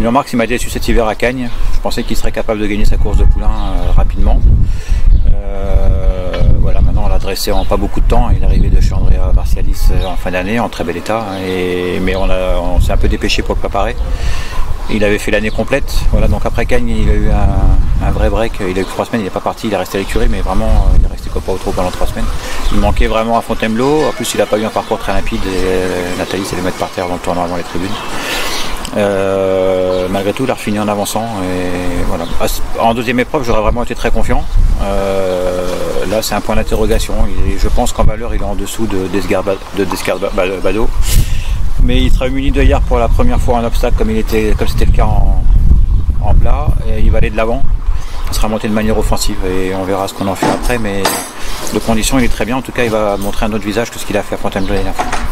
Une remarque qui m'a déçu cet hiver à Cagnes. Je pensais qu'il serait capable de gagner sa course de poulain rapidement. Voilà, maintenant on l'a dressé en pas beaucoup de temps. Il est arrivé de chez Andrea Marcialis en fin d'année, en très bel état. Mais on s'est un peu dépêché pour le préparer. Il avait fait l'année complète. Voilà, donc après Cagnes, il a eu un vrai break. Il a eu 3 semaines, il n'est pas parti, il est resté à l'écurie, mais vraiment, il est resté pas au trot pendant 3 semaines. Il manquait vraiment à Fontainebleau. En plus, il n'a pas eu un parcours très rapide et Nathalie s'est les mettre par terre dans le tournoi avant les tribunes. Malgré tout, il a refini en avançant. Et voilà. En deuxième épreuve, j'aurais vraiment été très confiant. Là, c'est un point d'interrogation. Je pense qu'en valeur, il est en dessous de Descarbado. Mais il sera muni de hier pour la première fois en obstacle comme c'était le cas en plat. Et il va aller de l'avant. Il sera monté de manière offensive et on verra ce qu'on en fait après. Mais de condition, il est très bien. En tout cas, il va montrer un autre visage que ce qu'il a fait à Fontainebleau.